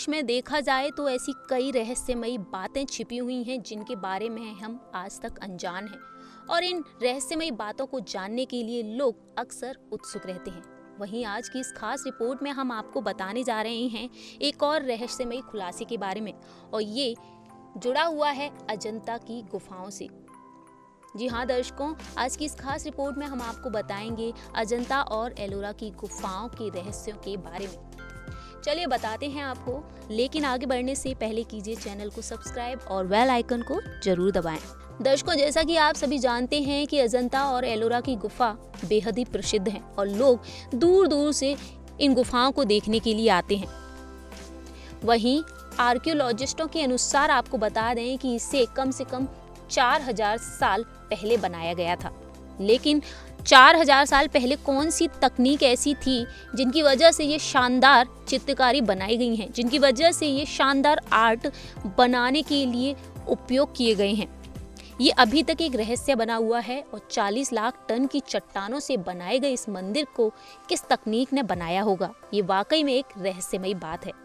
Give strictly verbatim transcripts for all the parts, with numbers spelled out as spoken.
देश में देखा जाए तो ऐसी कई रहस्यमयी बातें छिपी हुई हैं जिनके बारे में हम आज तक अनजान हैं, और इन रहस्यमयी बातों को जानने के लिए लोग अक्सर उत्सुक रहते हैं। वहीं आज की इस खास रिपोर्ट में हम आपको बताने जा रहे हैं एक और रहस्यमयी खुलासे के बारे में, और ये जुड़ा हुआ है अजंता की गुफाओं से। जी हाँ दर्शकों, आज की इस खास रिपोर्ट में हम आपको बताएंगे अजंता और एलोरा की गुफाओं के रहस्यों के बारे में। चलिए बताते हैं आपको, लेकिन आगे बढ़ने से पहले कीजिए चैनल को सब्सक्राइब और बेल आइकन को जरूर दबाएं। दर्शकों, जैसा कि आप सभी जानते हैं कि अजंता और एलोरा की गुफा बेहद ही प्रसिद्ध हैं और लोग दूर दूर से इन गुफाओं को देखने के लिए आते हैं। वहीं आर्कियोलॉजिस्टों के अनुसार आपको बता दें कि इसे कम से कम चार हजार साल पहले बनाया गया था। लेकिन चार हजार साल पहले कौन सी तकनीक ऐसी थी जिनकी वजह से ये शानदार चित्रकारी बनाई गई हैं, जिनकी वजह से ये शानदार आर्ट बनाने के लिए उपयोग किए गए हैं, ये अभी तक एक रहस्य बना हुआ है। और चालीस लाख टन की चट्टानों से बनाए गए इस मंदिर को किस तकनीक ने बनाया होगा, ये वाकई में एक रहस्यमयी बात है।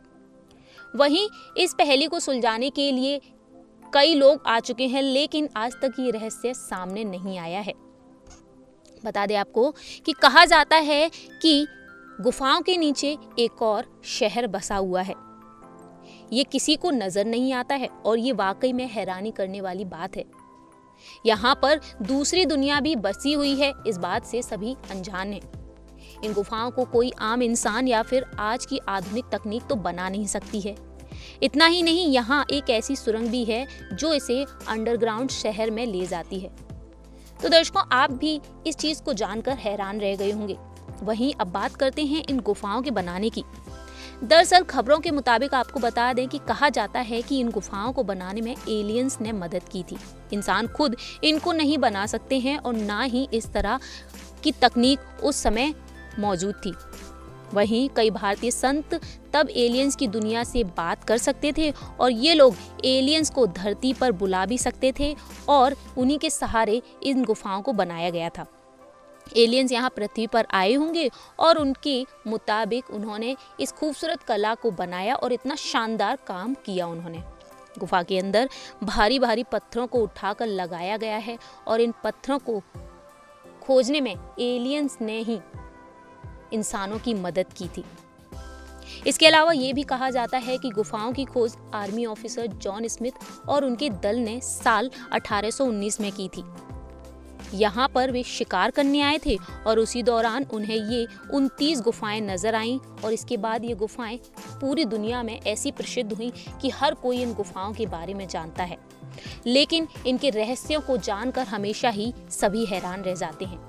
वहीं इस पहेली को सुलझाने के लिए कई लोग आ चुके हैं, लेकिन आज तक ये रहस्य सामने नहीं आया है। बता दें आपको कि कहा जाता है कि गुफाओं के नीचे एक और शहर बसा हुआ है। ये किसी को नजर नहीं आता है और ये वाकई में हैरानी करने वाली बात है। यहाँ पर दूसरी दुनिया भी बसी हुई है, इस बात से सभी अनजान हैं। इन गुफाओं को कोई आम इंसान या फिर आज की आधुनिक तकनीक तो बना नहीं सकती है। इतना ही नहीं, यहाँ एक ऐसी सुरंग भी है जो इसे अंडरग्राउंड शहर में ले जाती है। तो दर्शकों, आप भी इस चीज को जानकर हैरान रह गए होंगे। वहीं अब बात करते हैं इन गुफाओं के बनाने की। दरअसल खबरों के मुताबिक आपको बता दें कि कहा जाता है कि इन गुफाओं को बनाने में एलियंस ने मदद की थी। इंसान खुद इनको नहीं बना सकते हैं और ना ही इस तरह की तकनीक उस समय मौजूद थी। वहीं कई भारतीय संत तब एलियंस की दुनिया से बात कर सकते थे और ये लोग एलियंस को धरती पर बुला भी सकते थे और उन्हीं के सहारे इन गुफाओं को बनाया गया था। एलियंस यहाँ पृथ्वी पर आए होंगे और उनके मुताबिक उन्होंने इस खूबसूरत कला को बनाया और इतना शानदार काम किया उन्होंने। गुफा के अंदर भारी भारी पत्थरों को उठाकर लगाया गया है और इन पत्थरों को खोजने में एलियंस ने ही इंसानों की मदद की थी। इसके अलावा ये भी कहा जाता है कि गुफाओं की खोज आर्मी ऑफिसर जॉन स्मिथ और उनके दल ने साल अठारह सौ उन्नीस में की थी। यहाँ पर वे शिकार करने आए थे और उसी दौरान उन्हें ये उनतीस गुफाएं नजर आईं और इसके बाद ये गुफाएं पूरी दुनिया में ऐसी प्रसिद्ध हुई कि हर कोई इन गुफाओं के बारे में जानता है। लेकिन इनके रहस्यों को जानकर हमेशा ही सभी हैरान रह जाते हैं।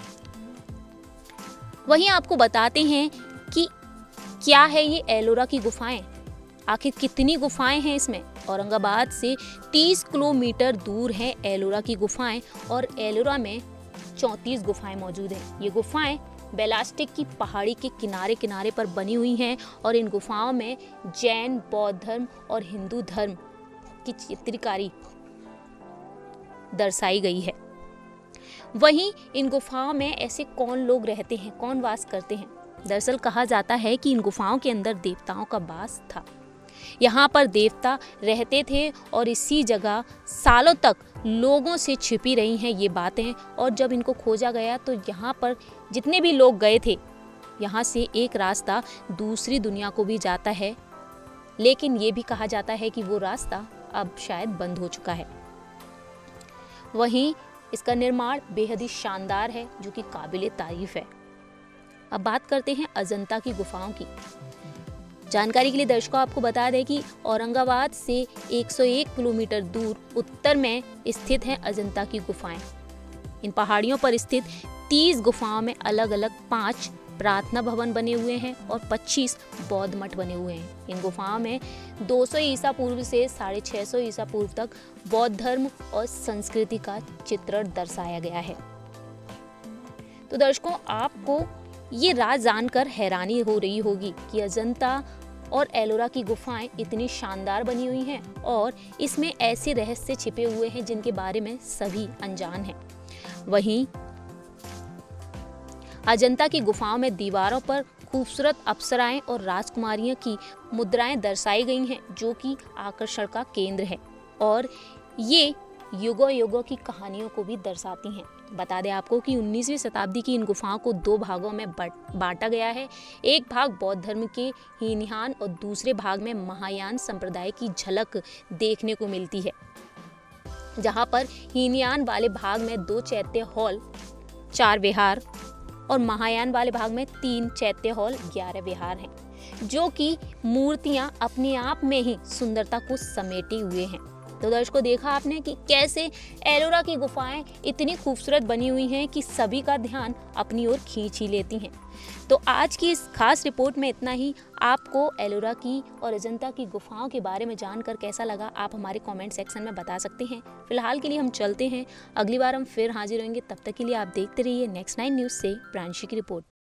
वहीं आपको बताते हैं कि क्या है ये एलोरा की गुफाएं, आखिर कितनी गुफाएं हैं इसमें। औरंगाबाद से तीस किलोमीटर दूर है एलोरा की गुफाएं और एलोरा में चौंतीस गुफाएं मौजूद हैं। ये गुफाएं बेलास्टिक की पहाड़ी के किनारे किनारे पर बनी हुई हैं और इन गुफाओं में जैन, बौद्ध धर्म और हिंदू धर्म की चित्रकारी दर्शाई गई है। वहीं इन गुफाओं में ऐसे कौन लोग रहते हैं, कौन वास करते हैं। दरअसल कहा जाता है कि इन गुफाओं के अंदर देवताओं का वास था। यहाँ पर देवता रहते थे और इसी जगह सालों तक लोगों से छिपी रही हैं ये बातें। और जब इनको खोजा गया तो यहाँ पर जितने भी लोग गए थे, यहाँ से एक रास्ता दूसरी दुनिया को भी जाता है, लेकिन ये भी कहा जाता है कि वो रास्ता अब शायद बंद हो चुका है। वहीं इसका निर्माण बेहद ही शानदार है, जो कि काबिले तारीफ है। अब बात करते हैं अजंता की गुफाओं की। जानकारी के लिए दर्शकों आपको बता दें कि औरंगाबाद से एक सौ एक किलोमीटर दूर उत्तर में स्थित हैं अजंता की गुफाएं। इन पहाड़ियों पर स्थित तीस गुफाओं में अलग अलग पाँच प्रार्थना भवन बने हुए हैं और पच्चीस बौद्ध मठ बने हुए हैं। इन गुफाओं में दो सौ ईसा पूर्व से साढ़े छः सौ ईसा पूर्व तक बौद्ध धर्म और संस्कृति का चित्रण दर्शाया गया है। तो दर्शकों, आपको ये राज जानकर हैरानी हो रही होगी कि अजंता और एलोरा की गुफाएं इतनी शानदार बनी हुई हैं और इसमें ऐसे रहस्य छिपे हुए हैं जिनके बारे में सभी अनजान हैं। वहीं अजंता की गुफाओं में दीवारों पर खूबसूरत अप्सराएं और राजकुमारियों की मुद्राएं दर्शाई गई हैं, जो कि आकर्षण का केंद्र है और ये युगों युगों की कहानियों को भी दर्शाती हैं। बता दें आपको कि उन्नीसवीं शताब्दी की इन गुफाओं को दो भागों में बांटा गया है। एक भाग बौद्ध धर्म के हीनयान और दूसरे भाग में महायान संप्रदाय की झलक देखने को मिलती है, जहां पर हीनयान वाले भाग में दो चैत्य हॉल, चार विहार और महायान वाले भाग में तीन चैत्य हॉल, ग्यारह विहार हैं, जो कि मूर्तियां अपने आप में ही सुंदरता को समेटे हुए हैं। तो दर्शकों, देखा आपने कि कैसे एलोरा की गुफाएं इतनी खूबसूरत बनी हुई हैं कि सभी का ध्यान अपनी ओर खींच ही लेती हैं। तो आज की इस खास रिपोर्ट में इतना ही। आपको एलोरा की और अजंता की गुफाओं के बारे में जानकर कैसा लगा, आप हमारे कमेंट सेक्शन में बता सकते हैं। फिलहाल के लिए हम चलते हैं, अगली बार हम फिर हाजिर होंगे। तब तक के लिए आप देखते रहिए नेक्स्ट नाइन न्यूज़ से प्रांशी की रिपोर्ट।